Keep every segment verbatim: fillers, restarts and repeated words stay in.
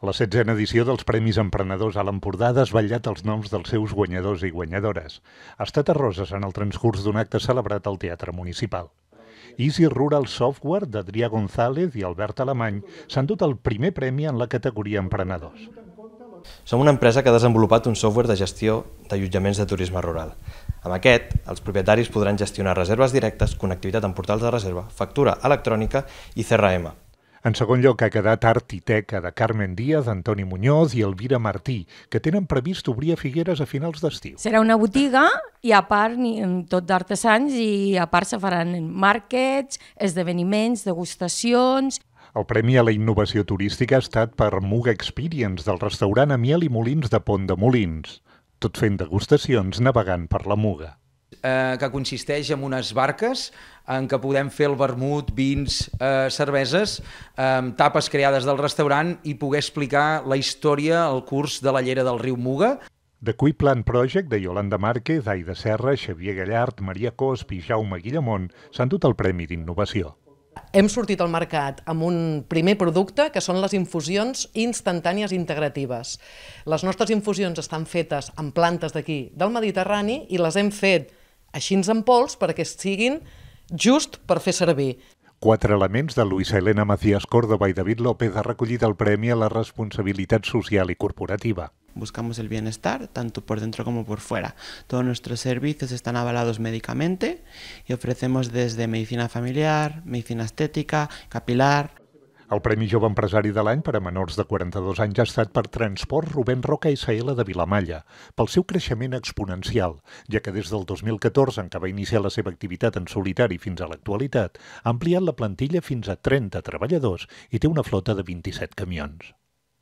La setzena edició dels Premis Emprenedors a l'Empordà ha desvetllat els noms dels seus guanyadors i guanyadores. Ha estat a Roses en el transcurs d'un acte celebrat al Teatre Municipal. Easy Rural Software d'Adrià González i Albert Alemany s'han dut el primer premi en la categoria Emprenedors. Som una empresa que ha desenvolupat un software de gestió d'allotjaments de turisme rural. Amb aquest, els propietaris podran gestionar reserves directes, connectivitat amb portals de reserva, factura electrònica i C R M. En segon lloc ha quedat Art i Teca de Carmen Díaz, Antoni Muñoz i Elvira Martí, que tenen previst obrir a Figueres a finals d'estiu. Serà una botiga i a part tot d'artesans i a part se faran màrquets, esdeveniments, degustacions. El Premi a la Innovació Turística ha estat per Muga Experience del restaurant Amiel i Molins de Pont de Molins, tot fent degustacions navegant per la Muga. Eh, que consisteix en unes barques en què podem fer el vermut, vins, eh, cerveses, eh, tapes creades del restaurant i poder explicar la història al curs de la llera del riu Muga. The Quiplan Project de Yolanda Márquez, Aida Serra, Xavier Gallart, Maria Cosp i Jaume Guillamont s'han dut el Premi d'Innovació. Hem sortit al mercat amb un primer producte que són les infusions instantànies integratives. Les nostres infusions estan fetes amb plantes d'aquí del Mediterrani i les hem fet així en pols perquè siguin just per fer servir. Quatre elements de Luisa Elena Macías Córdoba y David López ha recollit el Premi a la responsabilitat social y corporativa. Buscamos el bienestar, tanto por dentro como por fuera. Todos nuestros servicios están avalados médicamente y ofrecemos desde medicina familiar, medicina estética, capilar. El Premi Jove Empresari de l'any per a menors de quaranta-dos anys ha estat per Transport Rubén Roca S L de Vilamalla, pel seu creixement exponencial, ja que des del dos mil catorze, en què va iniciar la seva activitat en solitari fins a l'actualitat, ha ampliat la plantilla fins a trenta treballadors i té una flota de vint-i-set camions.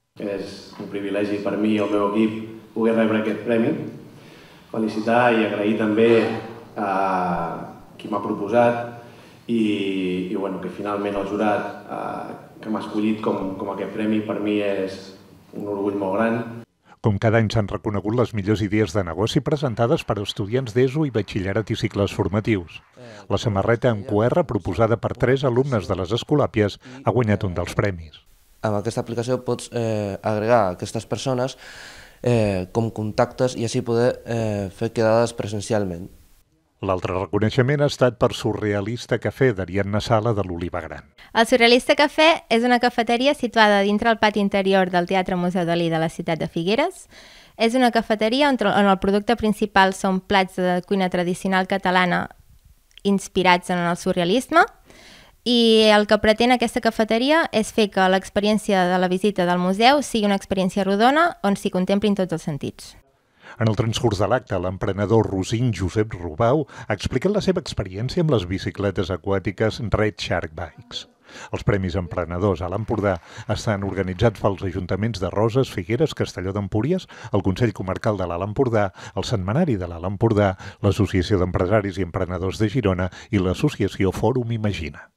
És un privilegi per mi i el meu equip poder rebre aquest premi. Felicitar i agrair també a qui m'ha proposat i, i bueno, que finalment el jurat eh, que m'ha escollit com, com aquest premi per mi és un orgull molt gran. Com cada any s'han reconegut les millors idees de negoci presentades per estudiants d'ESO i batxillerat i cicles formatius. La samarreta en Q R proposada per tres alumnes de les Escolàpies ha guanyat un dels premis. Amb aquesta aplicació pots eh, agregar aquestes persones eh, com contactes i així poder eh, fer quedades presencialment. L'altre reconeixement ha estat per Surrealista Cafè d'Ariadna Sala de l'Oliva Gran. El Surrealista Cafè és una cafeteria situada dintre el pati interior del Teatre Museu Dalí de la ciutat de Figueres. És una cafeteria on, on el producte principal són plats de cuina tradicional catalana inspirats en el surrealisme i el que pretén aquesta cafeteria és fer que l'experiència de la visita del museu sigui una experiència rodona on s'hi contemplin tots els sentits. En el transcurs de l'acte, l'emprenedor rosint Josep Rubau ha explicat la seva experiència amb les bicicletes aquàtiques Red Shark Bikes. Els Premis Emprenedors a l'Empordà estan organitzats pels ajuntaments de Roses, Figueres, Castelló d'Empúries, el Consell Comarcal de l'Alt Empordà, el Setmanari de l'Alt Empordà, l'Associació d'Empresaris i Emprenedors de Girona i l'Associació Fòrum Imagina.